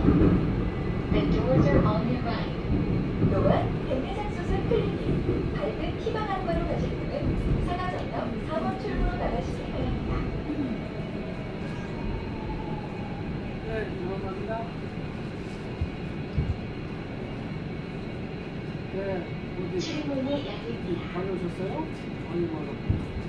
The doors are on your right. 또한 백내장수술 클리닉, 밝은 희망 안과로 가실 분은 상하 전역 4번 출구로 나가시기 바랍니다. 네, 감사합니다. 네, 어디 출문이 열립니다. 다녀오셨어요? 아니, 뭐.